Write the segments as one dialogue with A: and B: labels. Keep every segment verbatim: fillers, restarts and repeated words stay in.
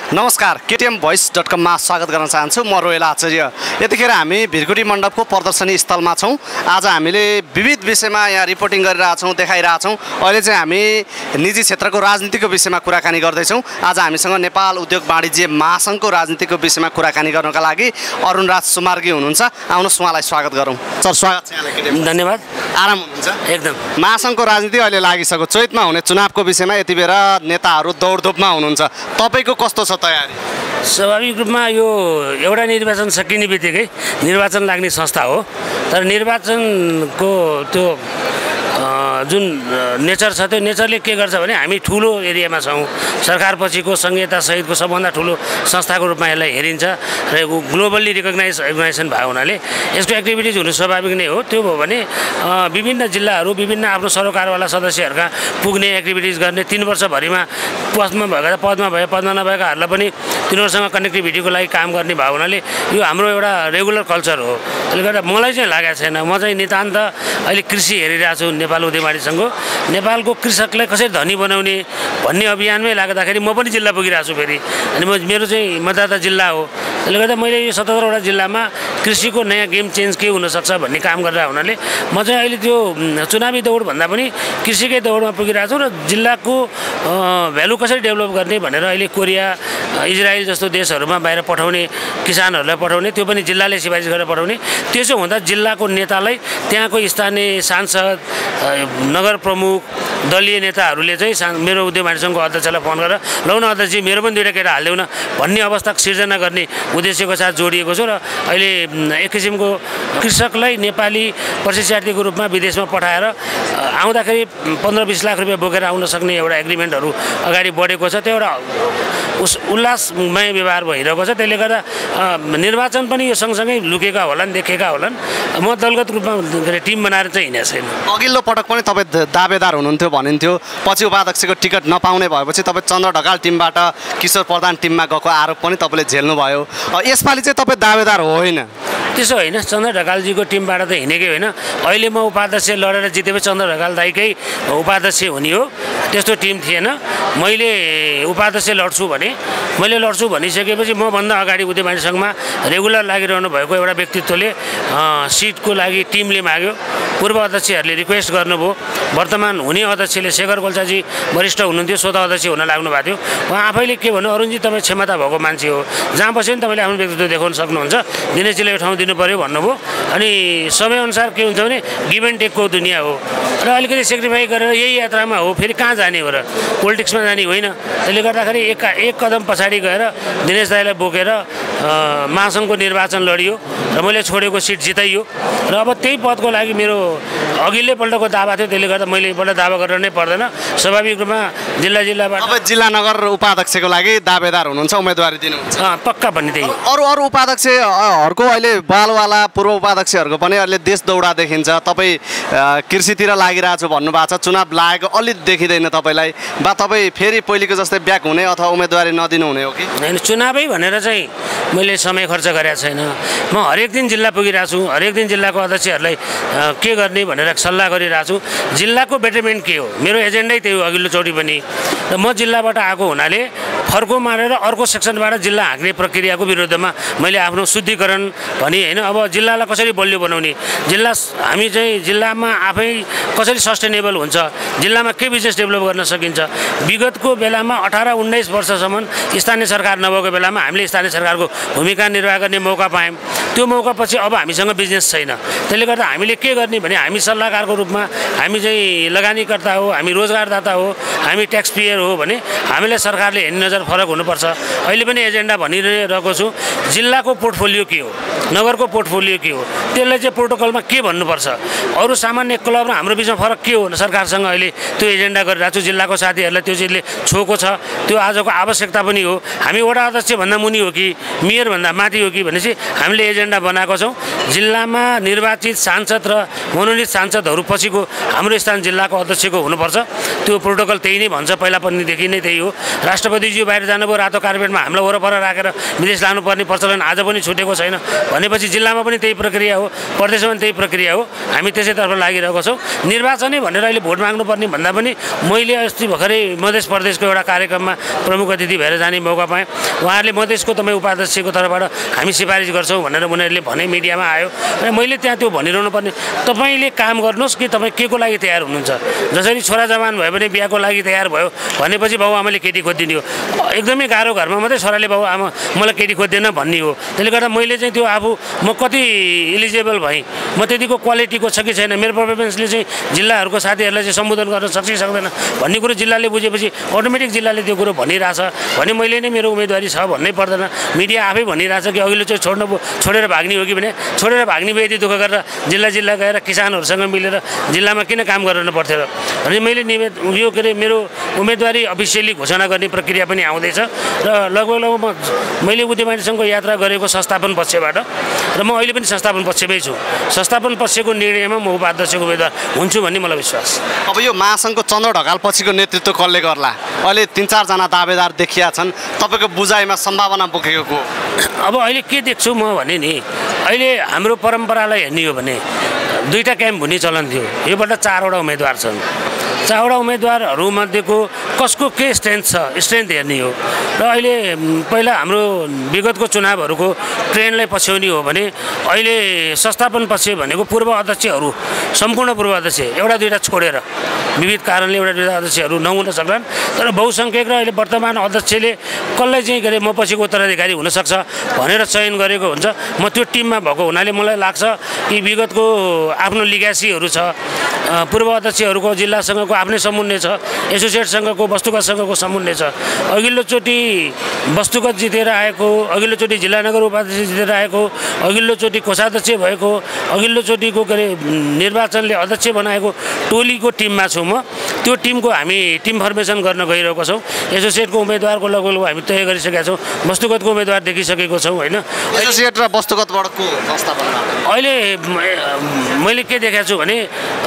A: नमस्कार, KTM voice dot कममा स्वागत गर्न चाहन्छु। म रोयल आचार्य। यतिखेर हामी भिरकुटी मण्डपको प्रदर्शनी स्थलमा छौँ। आज हामीले विविध विषयमा यहाँ रिपोर्टिङ गरिरहेछौँ, देखाइरहेछौँ। अहिले चाहिँ हामी निजी क्षेत्रको राजनीतिको विषयमा कुराकानी गर्दैछौँ। आज हामीसँग नेपाल उद्योग वाणिज्य महासङ्घको राजनीतिको विषयमा कुराकानी गर्नका लागि अरुणराज सुमार्गी हुनुहुन्छ। आउनुहोस् उहाँलाई स्वागत गरौँ। सर, स्वागत छ यहाँलाई केटीएम।
B: धन्यवाद।
A: आराम हुनुहुन्छ?
B: एकदम।
A: महासङ्घको राजनीति अहिले लागिसक्यो। चैतमा हुने चुनावको विषयमा यति बेर नेताहरू दौडधुपमा हुनुहुन्छ। तपाईँको कस्तो छ तयारी?
B: स्वाभाविक रूपमा यो एउटा निर्वाचन सकिने बित्तिकै निर्वाचन लाग्ने संस्था हो। तर निर्वाचनको त्यो जुन नेचर छ त्यो नेचरले के गर्छ भने हामी ठुलो एरियामा छौँ। सरकार पछिको संहिता सहितको सबभन्दा ठुलो संस्थाको रूपमा यसलाई हेरिन्छ र ग्लोबल्ली रिकग्नाइज अर्गनाइजेसन भएको हुनाले यसको एक्टिभिटिज हुनु स्वाभाविक नै हो। त्यो भयो भने विभिन्न जिल्लाहरू विभिन्न आफ्नो सरोकारवाला सदस्यहरूका पुग्ने एक्टिभिटिज गर्ने तीन वर्षभरिमा पदमा भएका पदमा भए पदमा नभएकाहरूलाई पनि तिनीहरूसँग कनेक्टिभिटीको लागि काम गर्ने भएको हुनाले यो हाम्रो एउटा रेगुलर कल्चर हो। त्यसले गर्दा मलाई चाहिँ लागेको छैन। म चाहिँ नितान्त अहिले कृषि हेरिरहेको छु। नेपाल उद्योग वाणिज्यसँगको नेपालको कृषकलाई कसरी धनी बनाउने भन्ने अभियानमै लाग्दाखेरि म पनि जिल्ला पुगिरहेको छु फेरि। अनि म मेरो चाहिँ मतदाता जिल्ला हो। त्यसले गर्दा मैले यो सतहत्तरवटा जिल्लामा कृषिको नयाँ गेम चेन्ज के हुनसक्छ भन्ने काम गरेर हुनाले म चाहिँ अहिले त्यो चुनावी दौड भन्दा पनि कृषिकै दौडमा पुगिरहेको छु र जिल्लाको भ्यालु कसरी डेभलप गर्ने भनेर अहिले कोरिया इजरायल जस्तो देशहरूमा बाहिर पठाउने किसानहरूलाई पठाउने त्यो पनि जिल्लाले सिफारिस गरेर पठाउने। त्यसो हुँदा जिल्लाको नेतालाई त्यहाँको स्थानीय सांसद नगर प्रमुख दलीय नेताहरूले चाहिँ मेरो उद्योग वाणिज्यको अध्यक्षलाई फोन गरेर लौ न अध्यक्षजी मेरो पनि दुईवटा केटा हालिदेऊ न भन्ने अवस्था सिर्जना गर्ने उद्देश्यको साथ जोडिएको छु। र अहिले एक किसिमको कृषकलाई नेपाली प्रशिक्षार्थीको रूपमा विदेशमा पठाएर आउँदाखेरि पन्ध्र बिस लाख रुपियाँ बोकेर आउन सक्ने एउटा एग्रिमेन्टहरू अगाडि बढेको छ। त्यो एउटा उस उल्लासमय व्यवहार भइरहेको छ। त्यसले गर्दा निर्वाचन पनि यो सँगसँगै लुकेका होलान् देखेका होलान्। म दलगत रूपमा टिम बनाएर चाहिँ हिँडेको छैन।
A: अघिल्लो पटक पनि तपाईँ दावेदार हुनुहुन्थ्यो भनिन्थ्यो। पछि उपाध्यक्षको टिकट नपाउने भएपछि तपाईँ चन्द्र ढकाल टिमबाट किशोर प्रधान टिममा गएको आरोप पनि तपाईँले झेल्नुभयो। यसपालि चाहिँ तपाईँ दावेदार होइन?
B: त्यसो होइन, चन्द्र ढकालजीको टिमबाट त हिँडेकै होइन। अहिले म उपाध्यक्ष लडेर जितेपछि चन्द्र ढकाल दाईकै उपाध्यक्ष हुने हो। त्यस्तो टिम थिएन। मैले उपाध्यक्ष लड्छु भने मैले लड्छु भनिसकेपछि मभन्दा अगाडि उद्योग वाणिज्यमा रेगुलर लागिरहनु भएको एउटा व्यक्तित्वले सिटको लागि टिमले माग्यो। पूर्व अध्यक्षहरूले रिक्वेस्ट गर्नुभयो। वर्तमान हुने अध्यक्षले शेखर कोल्छाजी वरिष्ठ हुनुहुन्थ्यो, स्वतः अध्यक्ष हुन लाग्नु भएको थियो। उहाँ आफैले के भन्नु, अरुणजी तपाईँ क्षमता भएको मान्छे हो, जहाँ बस्यो नि तपाईँले आफ्नो व्यक्तित्व देखाउन सक्नुहुन्छ, दिनेशजीले यो ठाउँ दिनु पऱ्यो भन्नुभयो। अनि समयअनुसार के हुन्छ भने गिभ एन्ड टेकको दुनियाँ हो र अलिकति सेक्रिफाई गरेर यही यात्रामा हो। फेरि कहाँ जाने हो र पोलिटिक्समा जाने होइन। त्यसले गर्दाखेरि एक एक कदम पछाडि गएर दिनेश दाईलाई बोकेर महासङ्घको निर्वाचन लडियो र मैले छोडेको सिट जिताइयो। र अब त्यही पदको लागि मेरो अघिल्लै पल्टको दावा थियो। त्यसले गर्दा मैले एकपल्ट दावा गरेर नै पर्दैन। स्वाभाविक रूपमा जिल्ला जिल्लाबाट
A: अब जिल्ला नगर उपाध्यक्षको लागि दावेदार हुनुहुन्छ, उम्मेदवारी दिनुहुन्छ?
B: पक्का भन्ने त्यही।
A: अरू अरू उपाध्यक्षहरूको अहिले बालवाला पूर्व उपाध्यक्षहरूको पनि अहिले देश दौडा देखिन्छ। तपाईँ कृषितिर लागिरहेको छु भन्नुभएको छ। चुनाव लागेको अलिक देखिँदैन तपाईँलाई? बा तपाईँ फेरि पहिलेको जस्तै ब्याक हुने अथवा उम्मेदवारी नदिनु हुने हो कि?
B: होइन, चुनावै भनेर चाहिँ मैले समय खर्च गरेको छैन। म हरेक दिन जिल्ला पुगिरहेको छु। हरेक दिन जिल्लाको अध्यक्षहरूलाई के गर्ने भनेर सल्लाह गरिरहेको छु। जिल्लाको बेटरमेन्ट के हो मेरो एजेन्डै त्यही हो अघिल्लोचोटि पनि। र म जिल्लाबाट आएको हुनाले फर्को मारेर अर्को सेक्सनबाट जिल्ला हाँक्ने प्रक्रियाको विरुद्धमा मैले आफ्नो शुद्धिकरण भने होइन। अब जिल्लालाई कसरी बलियो बनाउने, जिल्ला हामी चाहिँ जिल्लामा आफै कसरी सस्टेनेबल हुन्छ, जिल्लामा के बिजनेस डेभलप गर्न सकिन्छ। विगतको बेलामा अठार उन्नाइस वर्षसम्म स्थानीय सरकार नभएको बेलामा हामीले स्थानीय सरकारको भूमिका निर्वाह गर्ने मौका पायौँ। त्यो मौका पछि अब हामीसँग बिजनेस छैन। त्यसले गर्दा हामीले के गर्ने भने हामी सल्लाहकारको रूपमा हामी चाहिँ लगानीकर्ता हो, हामी रोजगारदाता हो, हामी ट्याक्स पेयर हो भने हामीलाई सरकारले हेर्ने नजर फरक हुनुपर्छ। अहिले पनि एजेन्डा भनिरहेको छु। जिल्लाको पोर्टफोलियो के हो, नगरको पोर्टफोलियो के हो, त्यसलाई चाहिँ प्रोटोकलमा के भन्नुपर्छ। अरू सामान्य क्लब र हाम्रो बिचमा फरक के हो सरकारसँग अहिले त्यो एजेन्डा गरिरहेको छु। जिल्लाको साथीहरूलाई त्यो चिजले छोएको छ। त्यो आजको आवश्यकता पनि हो। हामी वडा अध्यक्ष भन्दा मुनि हो कि मेयर भन्दा माथि हो कि भनेपछि हामीले एजेन्डा एजेन्डा बनाएको छौँ। जिल्लामा निर्वाचित सांसद र मनोनित सांसदहरू पछिको हाम्रो स्थान जिल्लाको अध्यक्षको हुनुपर्छ। त्यो प्रोटोकल त्यही नै भन्छ, पहिला पनिदेखि नै त्यही हो। राष्ट्रपतिज्यू बाहिर जानुभयो, रातो कार्पेटमा हामीलाई वरपर राखेर विदेश लानुपर्ने प्रचलन आज पनि छुटेको छैन भनेपछि जिल्लामा पनि त्यही प्रक्रिया हो, प्रदेशमा पनि त्यही प्रक्रिया हो। हामी त्यसैतर्फ लागिरहेको छौँ। निर्वाचनै भनेर अहिले भोट माग्नुपर्ने भन्दा पनि मैले अस्ति भर्खरै मध्य प्रदेशको एउटा कार्यक्रममा प्रमुख अतिथि भएर जाने मौका पाएँ। उहाँहरूले मधेसको तपाईँ उपाध्यक्षको तर्फबाट हामी सिफारिस गर्छौँ भनेर उनीहरूले भने मिडियामा आयो र मैले त्यहाँ त्यो भनिरहनु पर्ने, तपाईँले काम गर्नुहोस् कि तपाईँ के को लागि तयार हुनुहुन्छ। जसरी छोरा जवान भयो भने बिहाको लागि तयार भयो भनेपछि बाबुआमाले केटी खोजिदिने हो। एकदमै गाह्रो घरमा मात्रै छोराले बाबुआमा मलाई केटी खोज्दैन भन्ने हो। त्यसले गर्दा मैले चाहिँ त्यो आफू म कति इलिजिबल भएँ, म त्यतिको क्वालिटीको छ कि छैन, मेरो पर्फर्मेन्सले चाहिँ जिल्लाहरूको साथीहरूलाई चाहिँ सम्बोधन गर्न सक्छ कि सक्दैन भन्ने कुरो जिल्लाले बुझेपछि अटोमेटिक जिल्लाले त्यो कुरो भनिरहेछ भने मैले नै मेरो उम्मेदवारी छ भन्नै पर्दैन। मिडिया आफै भनिरहेछ कि अघिल्लो चाहिँ छोड्नु छोडेर भाग्ने हो कि भने छोडेर भाग्ने भयो यति दुःख गरेर जिल्ला जिल्ला गएर किसानहरूसँग मिलेर जिल्लामा किन काम गर्नु पर्थ्यो र भने मैले निवेद यो के अरे मेरो उम्मेदवारी अफिसियली घोषणा गर्ने प्रक्रिया पनि आउँदैछ र लगभग लगभग म मैले बुद्धिमानी सङ्घको यात्रा गरेको संस्थापन पक्षबाट र म अहिले पनि संस्थापन पक्षमै छु। संस्थापन पक्षको निर्णयमा म उपाध्यक्षको उम्मेदवार हुन्छु भन्ने मलाई विश्वास।
A: अब यो महासङ्घको चन्द्र ढकाल पछिको नेतृत्व कसले गर्ला? अहिले तिन चारजना दावेदार देखिया छन्, तपाईँको बुझाइमा सम्भावना बोकेको को?
B: अब अहिले के देख्छु म भने नि, अहिले हाम्रो परम्परालाई हेर्ने हो भने दुईवटा क्याम्प हुने चलन थियो। योबाट चारवटा उम्मेदवार छन्। चारवटा उम्मेदवारहरूमध्येको कसको के स्ट्रेन्थ छ स्ट्रेन्थ हेर्ने हो र अहिले पहिला हाम्रो विगतको चुनावहरूको ट्रेन्डलाई पछ्याउने हो भने अहिले संस्थापन पक्ष भनेको पूर्व अध्यक्षहरू सम्पूर्ण पूर्व अध्यक्ष एउटा दुईवटा छोडेर विविध कारणले एउटा दुईवटा अध्यक्षहरू नहुन सक्छन्, तर बहुसङ्ख्यक र अहिले वर्तमान अध्यक्षले कसलाई चाहिँ के अरे म पछिको उत्तराधिकारी हुनसक्छ भनेर चयन गरेको हुन्छ। म त्यो टिममा भएको हुनाले मलाई लाग्छ कि विगतको आफ्नो लिगासीहरू छ, पूर्व अध्यक्षहरूको जिल्लासँगको आफ्नै समन्वय छ, एसोसिएटसँगको वस्तुगतसँगको समन्वय छ। अघिल्लोचोटि वस्तुगत जितेर आएको, अघिल्लोचोटि जिल्ला नगर उपाध्यक्ष जितेर आएको, अघिल्लोचोटि कोषाध्यक्ष भएको, अघिल्लोचोटिको के अरे निर्वाचनले अध्यक्ष बनाएको टोलीको टिममा छौँ म। त्यो टिमको हामी टिम फर्मेसन गर्न गइरहेको छौँ। एसोसिएटको उम्मेदवारको लगभग हामी तय गरिसकेका छौँ, वस्तुगतको उम्मेदवार देखिसकेको छौँ होइन।
A: एसोसिएट र वस्तुगतबाट को संस्थापन?
B: अहिले मैले के देखाएको छु भने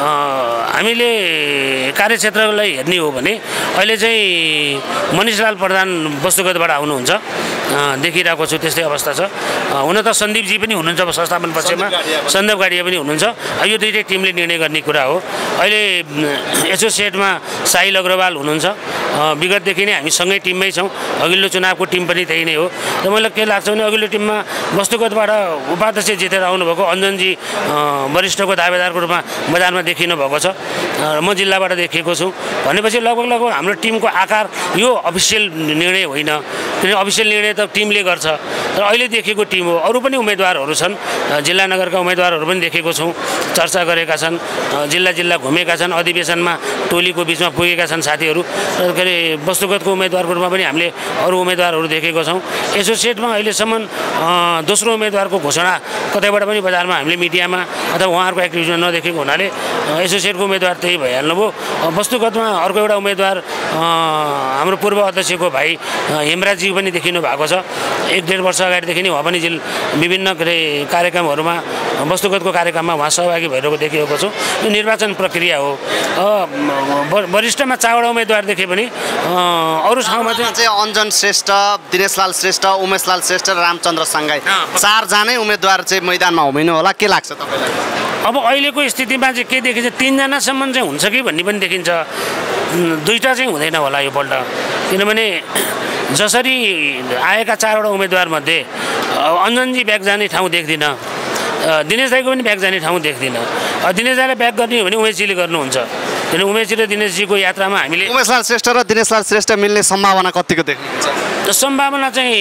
B: हामीले कार्यक्षेत्रलाई हेर्ने हो भने अहिले चाहिँ मनिषलाल प्रधान वस्तुगतबाट आउनुहुन्छ देखिरहेको छु, त्यस्तै अवस्था छ। हुन त सन्दीपजी पनि हुनुहुन्छ संस्थापन पक्षमा, सन्दीप गाडिया पनि हुनुहुन्छ। यो दुईटै टिमले निर्णय गर्ने कुरा हो। अहिले एसोसिएटमा साहिल अग्रवाल हुनुहुन्छ, विगतदेखि नै हामी सँगै टिममै छौँ, अघिल्लो चुनावको टिम पनि त्यही नै हो। र मलाई के लाग्छ भने अघिल्लो टिममा वस्तुगतबाट उपाध्यक्ष जितेर आउनुभएको अञ्जनजी वरिष्ठको दावेदारको रूपमा बजारमा देखिनु भएको छ र म जिल्लाबाट देखिएको छु भनेपछि लगभग लगभग हाम्रो टिमको आकार यो अफिसियल निर्णय होइन, किनभने अफिसियल निर्णय त टिमले गर्छ। र अहिले देखेको टिम हो। अरू पनि उम्मेदवारहरू छन्, जिल्ला नगरका उम्मेदवारहरू पनि देखेको छौँ, चर्चा गरेका छन्, जिल्ला जिल्ला घुमेका छन्, अधिवेशनमा टोलीको बिचमा पुगेका छन् साथीहरू। के अरे वस्तुगतको उम्मेदवारको रूपमा पनि हामीले अरू उम्मेदवारहरू देखेको छौँ। एसोसिएटमा अहिलेसम्म दोस्रो उम्मेदवारको घोषणा कतैबाट पनि बजारमा हामीले मिडियामा अथवा उहाँहरूको एक्टिभिटीमा नदेखेको हुनाले एसोसिएटको उम्मेदवार त्यही भइहाल्नु भयो। वस्तुगतमा अर्को एउटा उम्मेदवार हाम्रो पूर्व अध्यक्षको भाइ हेमराजी पनि देखिनु भएको छ। एक डेढ वर्ष अगाडिदेखि नै उहाँ पनि जिल्ला विभिन्न के अरे कार्यक्रमहरूमा वस्तुगतको कार्यक्रममा उहाँ सहभागी भइरहेको देखिएको छु। यो निर्वाचन प्रक्रिया हो। वरिष्ठमा चारवटा उम्मेदवार देखे पनि अरू ठाउँमा
A: चाहिँ अञ्जन श्रेष्ठ, दिनेशलाल श्रेष्ठ, उमेशलाल श्रेष्ठ र रामचन्द्र साङ्गाई चारजनै उम्मेदवार चाहिँ मैदानमा हुमिनु होला। के लाग्छ तपाईँलाई?
B: अब अहिलेको स्थितिमा चाहिँ के देखिन्छ, तिनजनासम्म चाहिँ हुन्छ कि भन्ने पनि देखिन्छ, दुईवटा चाहिँ हुँदैन होला योपल्ट। किनभने जसरी आएका चारवटा उम्मेदवारमध्ये अञ्जनजी ब्याक जाने ठाउँ देख्दिनँ, दिनेश दाईको पनि ब्याक जाने ठाउँ देख्दिनँ। दिनेश दाईलाई ब्याक गर्ने हो भने उमेशजीले गर्नुहुन्छ, किनभने उमेशजी र दिनेशजीको यात्रामा हामीले
A: उमेशलाल श्रेष्ठ र दिनेशलाल श्रेष्ठ मिल्ने सम्भावना कतिको देख्नुहुन्छ?
B: सम्भावना चाहिँ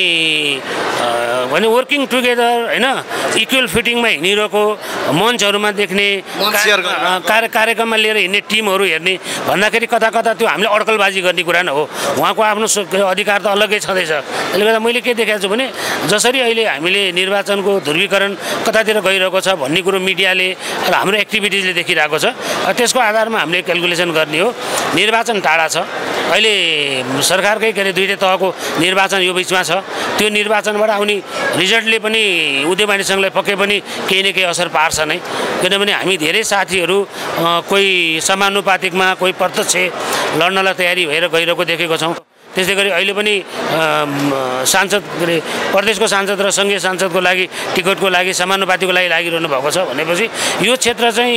B: भने वर्किङ टुगेदर होइन, इक्वल फिटिङमा हिँडिरहेको, मञ्चहरूमा देख्ने, कार्य कार्यक्रममा लिएर हिँड्ने टिमहरू हेर्ने भन्दाखेरि कता कता त्यो हामीले अड्कलबाजी गर्ने कुरा न हो। उहाँको आफ्नो अधिकार त अलग्गै छँदैछ। त्यसले गर्दा मैले के देखाएको छु भने जसरी अहिले हामीले निर्वाचनको ध्रुवीकरण कतातिर गइरहेको छ भन्ने कुरो मिडियाले र हाम्रो एक्टिभिटिजले देखिरहेको छ, त्यसको आधारमा हामीले क्यालकुलेसन गर्ने हो। निर्वाचन टाढा छ, अहिले सरकारकै के अरे दुईटै तहको निर्वाचन यो बिचमा छ। त्यो निर्वाचनबाट आउने रिजल्टले पनि उद्यमी सङ्घलाई पक्कै पनि केही न केही असर पार्छ नै, किनभने हामी धेरै साथीहरू कोही समानुपातिकमा कोही प्रत्यक्ष लड्नलाई तयारी भएर गइरहेको देखेको छौँ। त्यसै गरी अहिले पनि सांसद के अरे प्रदेशको सांसद र सङ्घीय सांसदको लागि टिकटको लागि समानुपातिको लागि लागिरहनु भएको छ भनेपछि यो क्षेत्र चाहिँ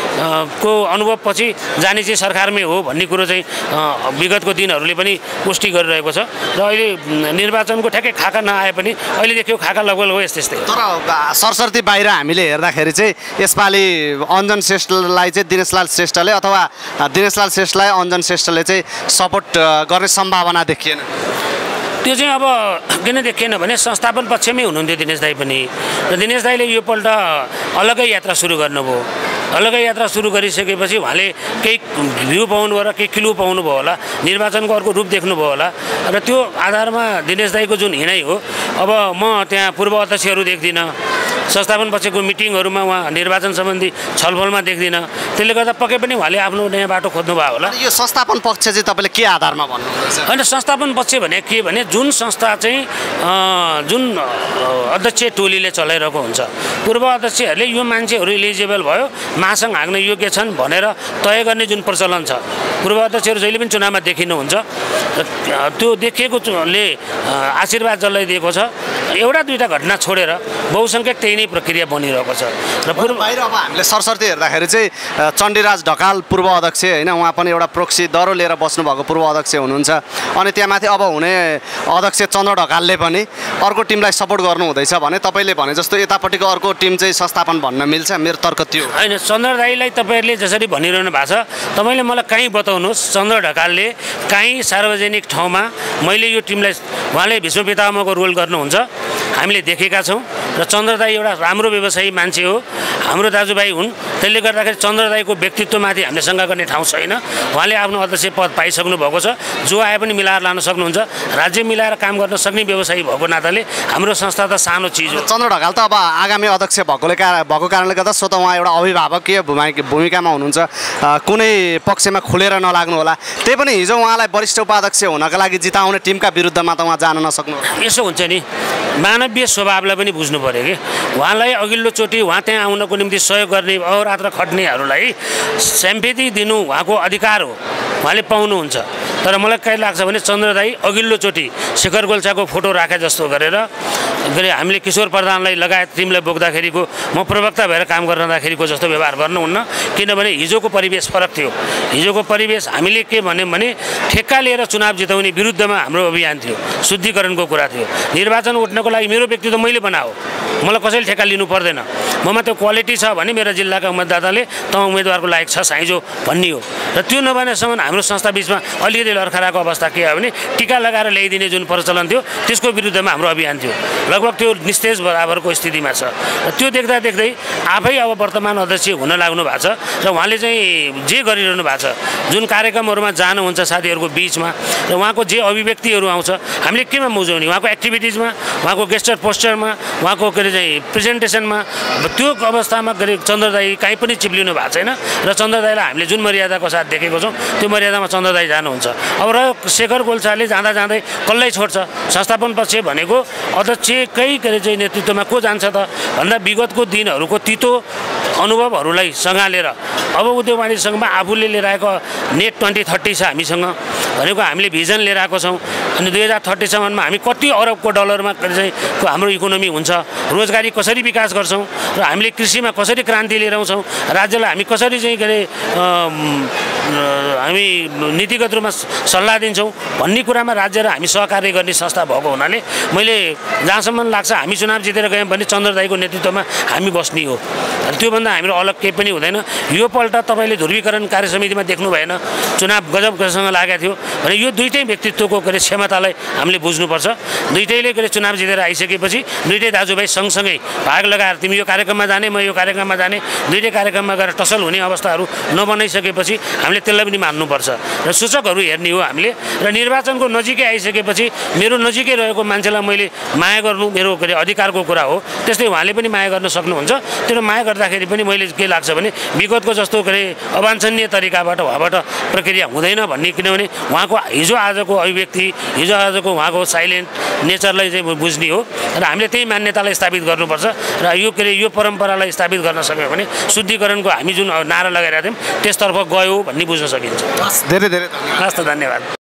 B: को अनुभवपछि जाने चाहिँ सरकारमै हो भन्ने कुरो चाहिँ विगतको दिनहरूले पनि पुष्टि गरिरहेको छ। र अहिले निर्वाचनको ठ्याक्कै खाका नआए पनि अहिले देखियो खाका लगभग हो यस्तै यस्तै।
A: तर सरसर्ती बाहिर हामीले हेर्दाखेरि चाहिँ यसपालि अञ्जन श्रेष्ठलाई चाहिँ दिनेशलाल श्रेष्ठले अथवा दिनेशलाल श्रेष्ठलाई अञ्जन श्रेष्ठले चाहिँ सपोर्ट गर्ने सम्भावना देखिएन।
B: त्यो चाहिँ अब किन देखिएन भने संस्थापन पक्षमै हुनुहुन्थ्यो दिनेश दाई पनि, र दिनेश दाईले योपल्ट अलग्गै यात्रा सुरु गर्नुभयो। अलग्गै यात्रा सुरु गरिसकेपछि उहाँले केही भ्यू पाउनुभयो र केही क्लु पाउनुभयो होला, निर्वाचनको अर्को रूप देख्नुभयो होला, र त्यो आधारमा दिनेश दाईको जुन हिँडाइ हो, अब म त्यहाँ पूर्व अध्यक्षहरू देख्दिनँ, संस्थापन पक्षको मिटिङहरूमा उहाँ निर्वाचन सम्बन्धी छलफलमा देख्दिनँ। त्यसले गर्दा पक्कै पनि उहाँले आफ्नो नयाँ बाटो खोज्नुभयो होला।
A: यो संस्थापन पक्ष चाहिँ तपाईँले के आधारमा भन्नुहुन्छ?
B: होइन, संस्थापन पक्ष भने के भने जुन संस्था चाहिँ जुन अध्यक्ष टोलीले चलाइरहेको हुन्छ, पूर्व अध्यक्षहरूले यो मान्छेहरू इलिजिबल भयो, महासङ्घ हाँक्न योग्य छन् भनेर तय गर्ने जुन प्रचलन छ, पूर्व अध्यक्षहरू जहिले पनि चुनावमा देखिनुहुन्छ। त्यो देखिएकोले आशीर्वाद जसलाई दिएको छ, एउटा दुईवटा घटना छोडेर बहुसङ्ख्यक त्यही नै प्रक्रिया बनिरहेको छ। र पूर्व
A: बाहिर अब हामीले सरसर्ती हेर्दाखेरि चाहिँ चण्डीराज ढकाल पूर्व अध्यक्ष होइन, उहाँ पनि एउटा प्रोक्सी दरो लिएर बस्नुभएको पूर्व अध्यक्ष हुनुहुन्छ। अनि त्यहाँमाथि अब हुने अध्यक्ष चन्द्र ढकालले पनि अर्को टिमलाई सपोर्ट गर्नु हुँदैछ भने तपाईँले भने जस्तो यतापट्टिको अर्को टिम चाहिँ संस्थापन भन्न मिल्छ? मेरो तर्क त्यो
B: होइन। चन्द्र दाईलाई तपाईँहरूले जसरी भनिरहनु भएको छ, तपाईँले मलाई कहीँ बताउनुहोस् चन्द्र ढकालले कहीँ सार्वजनिक ठाउँमा मैले यो टिमलाई, उहाँले भीष्म पितामहको रोल गर्नुहुन्छ हामीले देखेका छौँ। र चन्द्र दाई एउटा राम्रो व्यवसायी मान्छे हो, हाम्रो दाजुभाइ हुन्। त्यसले गर्दाखेरि चन्द्र दाईको व्यक्तित्वमाथि हामीले शङ्का गर्ने ठाउँ छैन। उहाँले आफ्नो अध्यक्ष पद पाइसक्नु भएको छ, जो आए पनि मिलाएर लान सक्नुहुन्छ। राज्य मिलाएर काम गर्न सक्ने व्यवसायी भएको नाताले हाम्रो संस्था त सानो चिज हो।
A: चन्द्र ढकाल त अब आगामी अध्यक्ष भएकोले भएको कारणले गर्दा स्वतः उहाँ एउटा अभिभावकीय भूमिकामा हुनुहुन्छ, कुनै पक्षमा खुलेर नलाग्नु होला। त्यही पनि हिजो उहाँलाई वरिष्ठ उपाध्यक्ष हुनका लागि जिताउने टिमका विरुद्धमा त उहाँ जान नसक्नु।
B: यसो हुन्छ नि, मानवीय स्वभावलाई पनि बुझ्नु पऱ्यो कि उहाँलाई अघिल्लोचोटि उहाँ त्यहाँ आउनको निम्ति सहयोग गर्ने अहोरात्र खट्नेहरूलाई स्याम्पेदी दिनु उहाँको अधिकार हो, उहाँले पाउनुहुन्छ। तर मलाई के लाग्छ भने चन्द्र दाई अघिल्लोचोटि शेखर गोल्छाको फोटो राखे जस्तो गरेर गरे हामीले किशोर प्रधानलाई लगायत टिमलाई बोक्दाखेरिको म प्रवक्ता भएर काम गर्दाखेरिको जस्तो व्यवहार गर्नुहुन्न। किनभने हिजोको परिवेश फरक थियो। हिजोको परिवेश हामीले के भन्यौँ भने ठेक्का लिएर चुनाव जिताउने विरुद्धमा हाम्रो अभियान थियो, शुद्धिकरणको कुरा थियो। निर्वाचन उठ्नको लागि मेरो व्यक्तित्व मैले बनाऊ, मलाई कसैले ठेक्का लिनु पर्दैन। ममा त्यो क्वालिटी छ भने मेरा जिल्लाका मतदाताले त उम्मेदवारको लायक छ साइजो भन्ने हो। र त्यो नभएसम्म हाम्रो संस्था बिचमा अलिअलि लड्खराको अवस्था के हो भने टिका लगाएर ल्याइदिने जुन प्रचलन थियो त्यसको विरुद्धमा हाम्रो अभियान थियो। लगभग त्यो निस्तेज बराबरको स्थितिमा छ। र त्यो देख्दा देख्दै आफै अब वर्तमान अध्यक्ष हुन लाग्नु भएको छ र उहाँले चाहिँ जे गरिरहनु भएको छ, जुन कार्यक्रमहरूमा जानुहुन्छ साथीहरूको बिचमा र उहाँको जे अभिव्यक्तिहरू आउँछ हामीले केमा बुझाउने, उहाँको एक्टिभिटिजमा, उहाँको गेस्टर पोस्टरमा, उहाँको के अरे चाहिँ प्रेजेन्टेसनमा, त्यो अवस्थामा के अरे चन्द्र दाई कहीँ पनि चिप्लिनु भएको छैन। र चन्द्र दाईलाई हामीले जुन मर्यादाको साथ देखेको छौँ त्यो मर्यादामा चन्द्र दाई जानुहुन्छ। अब र शेखर गोल्छाले जाँदा जाँदै कसलाई छोड्छ? संस्थापन पक्ष भनेको अध्यक्षकै के अरे चाहिँ नेतृत्वमा को जान्छ त भन्दा विगतको दिनहरूको तितो अनुभवहरूलाई सँगालेर अब उद्योग वाणिज्य सङ्घमा आफूले लिएर आएको नेट ट्वेन्टी थर्टी छ हामीसँग भनेको हामीले भिजन लिएर आएको छौँ। अनि दुई हजार थर्टीसम्ममा हामी कति अरबको डलरमा चाहिँ हाम्रो इकोनोमी हुन्छ, रोजगारी कसरी विकास गर्छौँ र हामीले कृषिमा कसरी क्रान्ति लिएर आउँछौँ, राज्यलाई हामी कसरी चाहिँ के अरे हामी नीतिगत रूपमा सल्लाह दिन्छौँ भन्ने कुरामा राज्य र हामी सहकार्य गर्ने संस्था भएको हुनाले मैले जहाँसम्म लाग्छ हामी चुनाव जितेर गयौँ भने चन्द्र दाईको नेतृत्वमा हामी बस्ने हो। त्योभन्दा हाम्रो अलग केही पनि हुँदैन। यो पल्ट तपाईँले ध्रुवीकरण कार्य समितिमा देख्नु भएन, चुनाव गजबसँग लागेको थियो भने यो दुईटै व्यक्तित्वको के अरे क्षमतालाई हामीले बुझ्नुपर्छ। दुईटैले के अरे चुनाव जितेर आइसकेपछि दुईटै दाजुभाइ सँगसँगै भाग लगाएर तिमी यो कार्यक्रममा जाने, म यो कार्यक्रममा जाने, दुईटै कार्यक्रममा गएर टसल हुने अवस्थाहरू नबनाइसकेपछि हामीले हामीले त्यसलाई पनि मान्नुपर्छ र सूचकहरू हेर्ने हो हामीले। र निर्वाचनको नजिकै आइसकेपछि मेरो नजिकै रहेको मान्छेलाई मैले माया गर्नु मेरो के अरे अधिकारको कुरा हो, त्यस्तै उहाँले पनि माया गर्न सक्नुहुन्छ। त्यो माया गर्दाखेरि पनि मैले के लाग्छ भने विगतको जस्तो के अरे अवाञ्छनीय तरिकाबाट उहाँबाट प्रक्रिया हुँदैन भन्ने, किनभने उहाँको हिजो आजको अभिव्यक्ति, हिजो आजको उहाँको साइलेन्ट नेचरलाई चाहिँ बुझ्ने हो र हामीले त्यही मान्यतालाई स्थापित गर्नुपर्छ। र यो के अरे यो परम्परालाई स्थापित गर्न सक्यो भने शुद्धिकरणको हामी जुन नारा लगाइरहेको थियौँ त्यसतर्फ गयो भन्ने बुझ्न सकिन्छ।
A: धेरै धेरै
B: हस् त, धन्यवाद।